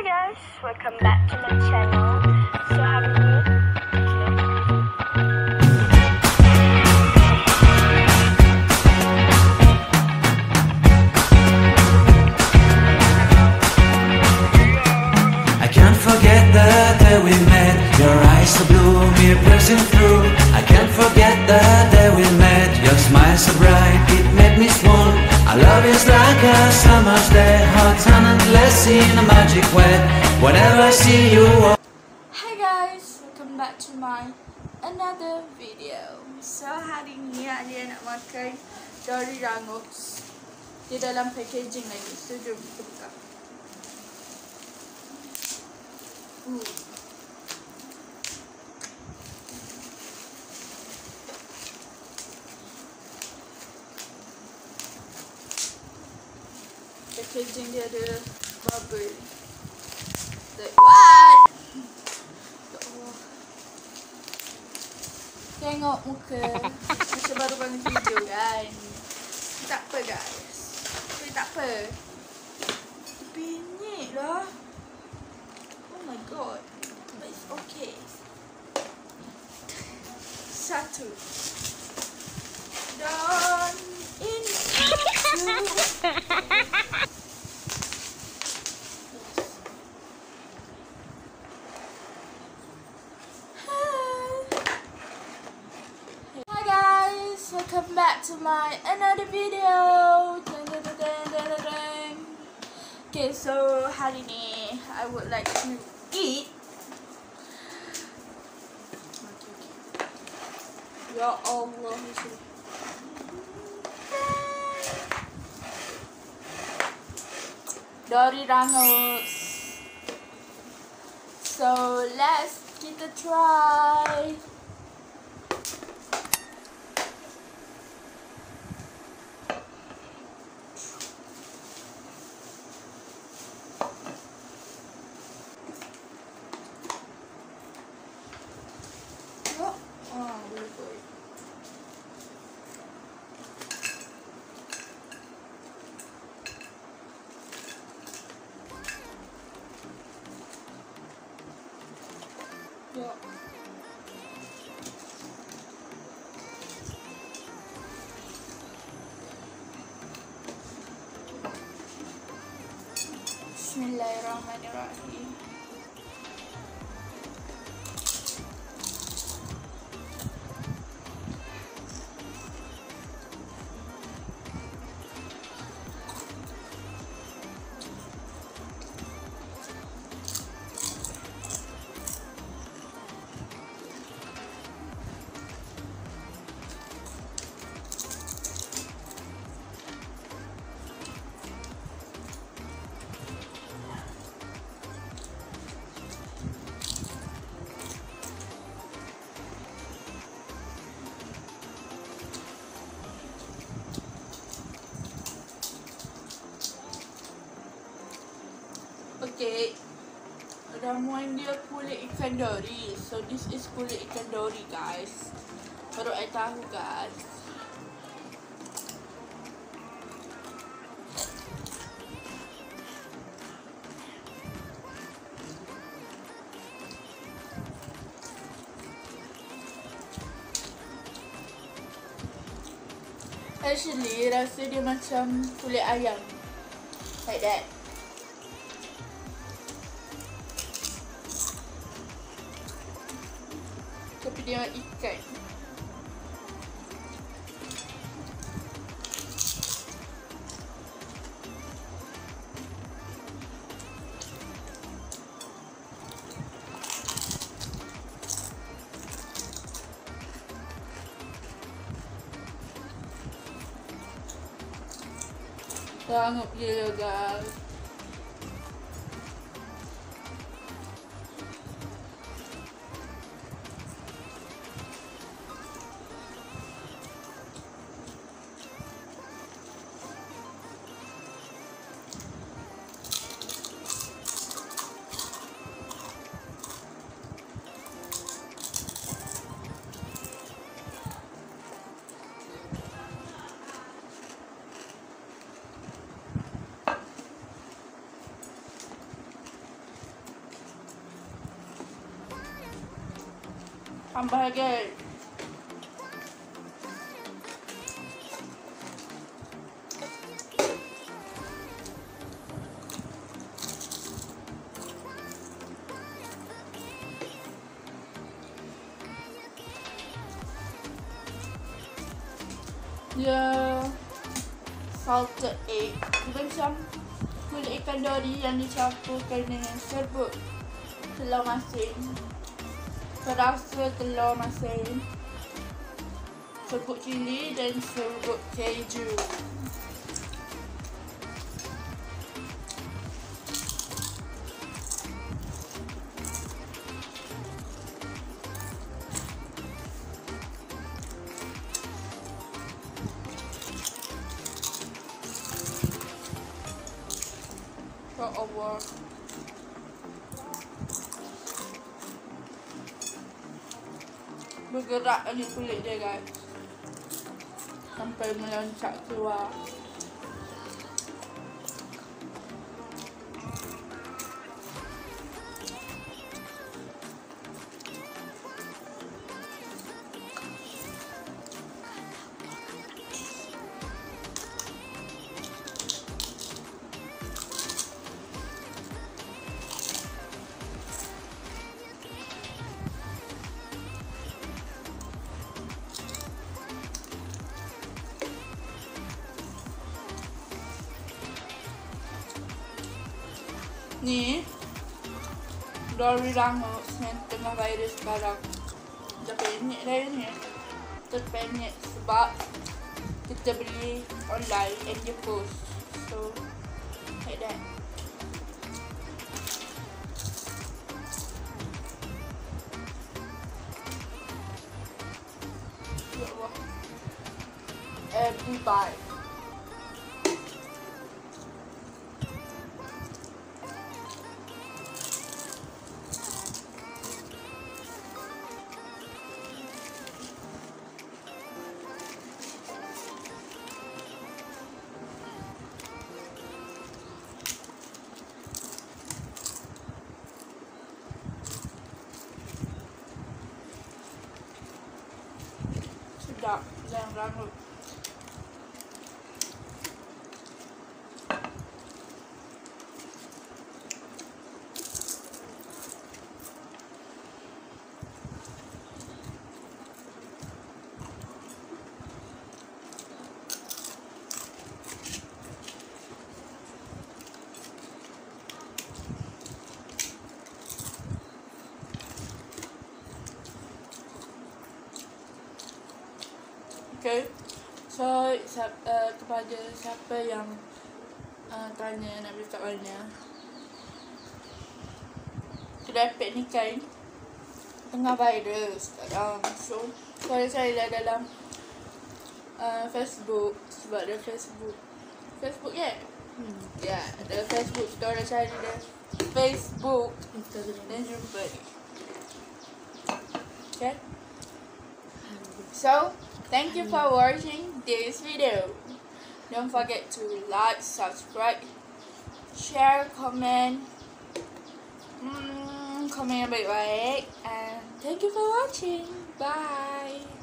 Hi guys, welcome back to my channel. So hari ni I can't forget the day we met. Your eyes so blue, me piercing through. I can't forget the day we met. Your smile so bright, it made me swoon. Our love is like a summer's day, hot and endless in a magic way. Whenever I see you. Hi guys, welcome back to my another video. So hari ni Alia nak makan Dory Rangots. Dia dalam packaging lagi. So jom kita buka. Packaging dia ada bubble. Like what? Ya Allah. Tengok muka macam baru bangun tidur kan. Tak apa guys. Tapi tak apa. Bingit lah. Oh my god. But it's okay. Satu. Dan ini welcome back to my another video. Okay, so hari ni I would like to eat. Ya Allah, Dory Rangots. So let's kita try. Bismillahirrahmanirrahim. Okay, ramuan dia kulit ikan dori. So this is kulit ikan dori guys. Baru I tahu guys. Actually rasa dia macam kulit ayam. Like that. Tapi dia ikan. Sangat gila guys. Tambah lagi. Dia salted egg. Dia macam kulit ikan dori yang dicampurkan dengan serbuk telur masin, perasa telur masin, serbuk cili dan serbuk keju. Over bergerak lagi kulit dia guys sampai meloncat keluar. Ni Dory Rangots yang tengah viral sekarang. Dah penyek dah ni. Terpenyek sebab kita beli online and dia post. So like that. Ya Allah. Every bite. Sedap dan rangut. Okay, so kepada siapa yang tanya nak beli kat mana, kedai pet ni kan tengah viral sekarang. So kalau saya dah dalam Facebook, sebab ada Facebook ya? Ya, ada Facebook. Kita orang cari dia Facebook dan jumpa ni. Okay, so thank you for watching this video. Don't forget to like, subscribe, share, comment yang baik-baik. And thank you for watching. Bye.